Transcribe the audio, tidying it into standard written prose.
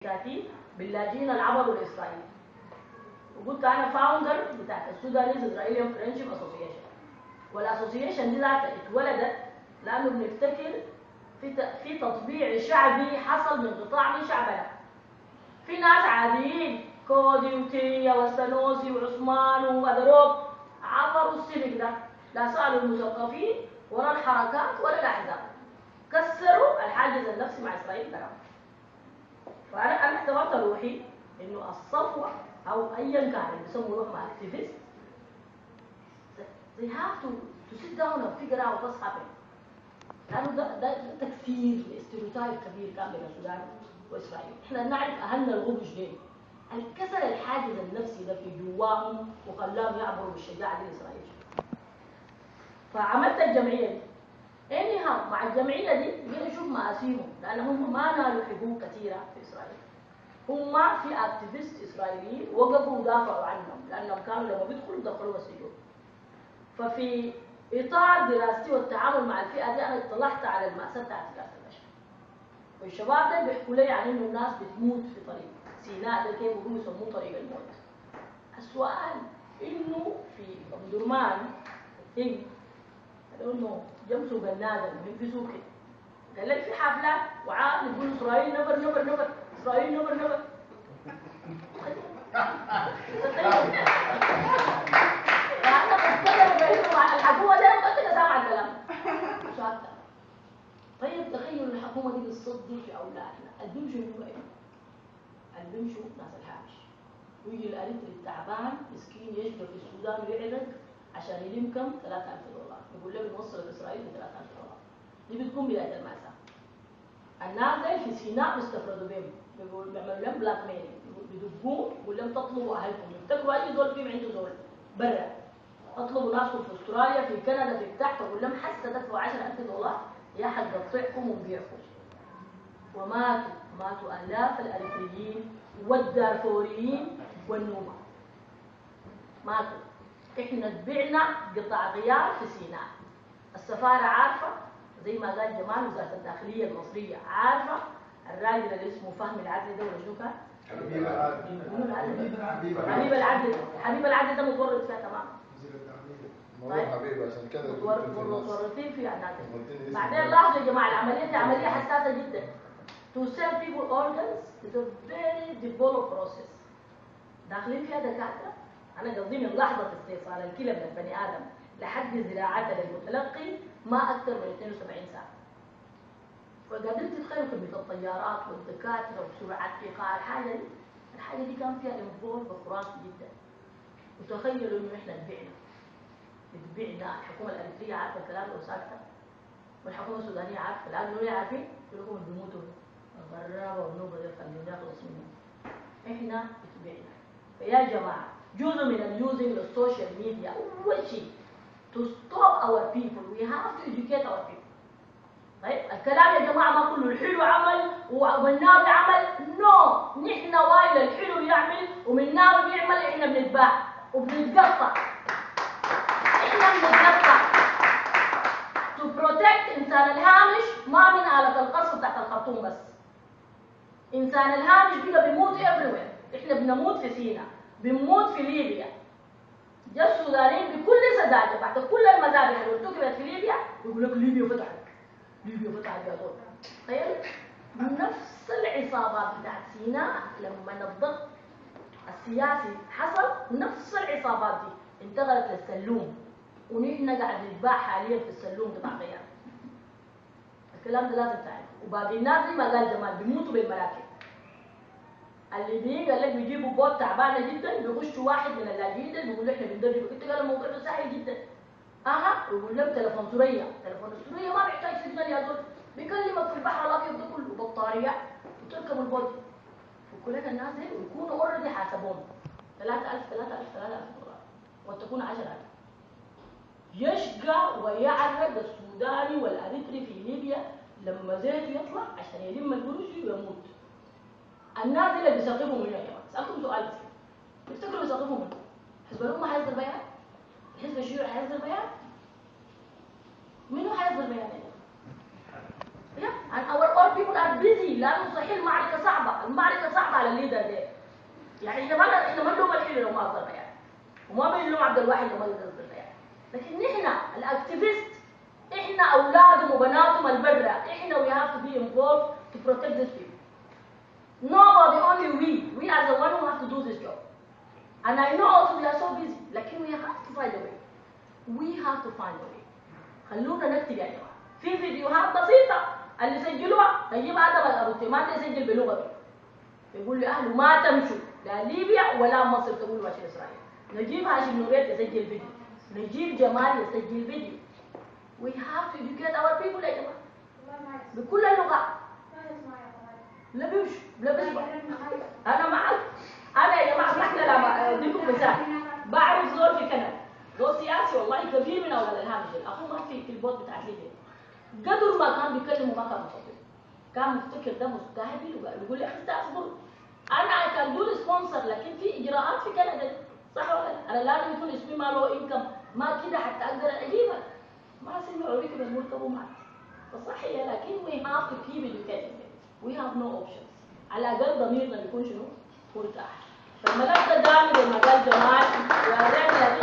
30 باللاجئين اللي عبروا لاسرائيل. وقلت انا فاوندر بتاعت السودانيز اسرائيليان فريندشيب اسوسيشن. والاسوسيشن دي ذاتها اتولدت لانه بنفتكر في تطبيع شعبي حصل من قطاع من شعبنا. في ناس عاديين كودي وتيا وسنوسي وعثمان وغدروب عبروا السلك ده، لا سالوا المثقفين ولا الحركات ولا الاحزاب، كسروا الحاجز النفسي مع اسرائيل كلام. فانا اعتبرت روحي انه الصفوه او ايا كان اللي بيسموا روحهم اكتيفيست they have to sit down and figure out what's happening. لانه ده تكسير لاستيروتايب كبير كان بين السودان واسرائيل. احنا نعرف اهلنا الغبش دي الكسر الحاجز النفسي ده في جواهم وخلاهم يعبروا بالشجاعه دي لاسرائيل. فعملت الجمعيه دي. anyhow مع الجمعيه دي جينا نشوف مآسيهم لان هم ما نالوا حقوق كثيره في اسرائيل. هم في اكتيفيست اسرائيليين وقفوا ودافعوا عنهم لانهم كانوا لما بيدخلوا دخلوا السجون. ففي اطار دراستي والتعامل مع الفئه دي انا اطلعت على المأساة بتاعت كاس العشاء. والشباب ده بيحكوا لي عن انه الناس بتموت في طريق سيناء ده كيف بيقولوا يسموه طريق الموت. السؤال انه في ام درمان ايه انه جمسوا بالنادم في سوق قال لك في حفلات وعاد يقول اسرائيل نبر نبر نبر اسرائيل نبر نبر. انا بتكلم بانه الحكومه ده ما كنت سامع الكلام. طيب تخيلوا الحكومه دي بتصدق في اولادنا، اللي بيمشوا يقولوا ايه؟ اللي بيمشوا ناس الحابش. ويجي الاريتري التعبان مسكين يشبه في السودان ويعرق عشان يلم كم؟ $3000. يقول له بنوصل لاسرائيل ب $3000. دي بتكون بدايه المأساة. الناس دي في سيناء بيستفردوا بهم، بيعملوا لهم بلاك ميل، بيدقوهم يقول لهم تطلبوا اهلكم، يفتكروا اي زول فيهم عنده زول برا. اطلبوا ناسكم في استراليا في كندا في بتاع، تقول لهم حتى تدفعوا $10,000 يا حق نقطعكم ونبيعكم. وماتوا آلاف الأريتريين والدارفوريين والنوبة. ماتوا. احنا تبعنا قطع غيار في سيناء. السفارة عارفة زي ما قال جمال وزارة الداخلية المصرية عارفة. الراجل اللي اسمه فهمي العدلي ده ولا شنو كان؟ حبيب العدلي ده متورط فيها تمام. طيب حبيبي عشان كده متورطين فيها الناس. بعدين لاحظوا يا جماعة العملية دي عملية حساسة جدا. To sell people organs is a very developed process. داخلين فيها دكاترة. أنا قصدي من لحظة استئصال الكلى من البني آدم لحد زراعتها للمتلقي ما أكثر من 72 ساعة. فقادرين تتخيلوا كمية الطيارات والدكاترة وسرعة إيقاع الحاجة دي كان فيها انفولف خرافي جدا. وتخيلوا إنه إحنا اتبعنا الحكومة الأريترية عارفة الكلام ده وساكتة. والحكومة السودانية عارفة الآن ليه عارفين؟ يقولوا لهم بيموتوا الغرابة والنوبة دي خلينا نخلص منهم. إحنا اتبعنا. فيا جماعة جزء من اليوزنج السوشيال ميديا أول شيء to stop our people we have to educate our people. طيب الكلام يا جماعة ما كله الحلو عمل والناوي عمل نو. نحن وايل الحلو يعمل ومن ناوي بيعمل إحنا بنتباع وبنتقطع. إحنا بنتقطع to protect إنسان الهامش ما من آلة القصف تحت الخرطوم بس. إنسان الهامش بقى بيموت everywhere. إحنا بنموت في سيناء بنموت في ليبيا. جاء السودانيين بكل سذاجة بعد كل المذابح اللي ارتكبت في ليبيا يقول لك ليبيا فتحت يا طول. تخيل نفس العصابات بتاعت سيناء لما الضغط السياسي حصل نفس العصابات دي انتقلت للسلوم ونحن قاعد نتباع حاليا في السلوم قطع غيار. الكلام ده لازم تعرف. وباقي الناس زي ما قال جمال بيموتوا بالمراكب. اللي بيجي قال لك بيجيبوا بوت تعبانه جدا بيخشوا واحد من اللاجئين ده بيقول احنا بندربك. انت قال الموضوع ده سهل جدا. يقول لهم تليفون ثريا. تليفون الثريا ما بيحتاج سيجنال يا زول. بيكلمك في البحر الابيض ده كله بطاريه وتركب البوت. فكل الناس دي ويكونوا اوريدي حاسبهم $3000 وتكون 10,000. يشقى ويعرق السوداني والاريتري في ليبيا لما زيت يطلع عشان يلم القروش ويموت. الناس اللي بيسقفوا منه يا جماعه سالتهم سؤال بس تفتكروا بيسقفوا منه؟ حزب الامه حيصدر بيان؟ الحزب الشيوعي حيصدر بيان؟ منو حيصدر بيان؟ لا and our old people are busy لانه صحيح المعركه صعبه على الليدر ده. يعني احنا ما نلوم الحين لو ما قدرنا يعني، وما بنلوم عبد الواحد لو ما قدرنا يعني، لكن نحن الاكتيفيست احنا اولادهم وبناتهم البرة، احنا we have to be involved to protect these people. Nobody, only we are the one who have to do this job. And I know also we are so busy, لكن we have to find a way. We have to find a way. خلونا نكتب يا جماعه. في فيديوهات بسيطه اللي سجلوها نجيب ادم الروتيمات يسجل بلغته. يقول لاهله ما تمشوا لا ليبيا ولا مصر تقولوا ماشي اسرائيل. نجيب هاشم نوريت يسجل فيديو. نجيب جمال يسجل فيديو. We have to educate our people يا جماعه. بكل اللغات. لا بيمشوا لا بيسمع. انا معك. انا يا جماعه احنا لما اديكم مثال بعرف زول في كندا زول سياسي والله كثير من اولاد الهامش اخوه ما في البوت بتاع ليبيا قدر ما كان بيكلمه ما كان مصدق كان مفتكر ده مستهبل ويقول لي اخي اصبر انا كان دول سبونسر لكن في اجراءات في كندا صح ولا لا؟ انا لازم يكون اسمي ما له انكم ما كده حتى اقدر اجيبك ما سمعوا ركب المركب ومات فصحيح لكن we have to keep educating we have no options على الاقل ضميرنا يكون شنو؟ مرتاح. فالملف ده دامج المجال جمال وأريد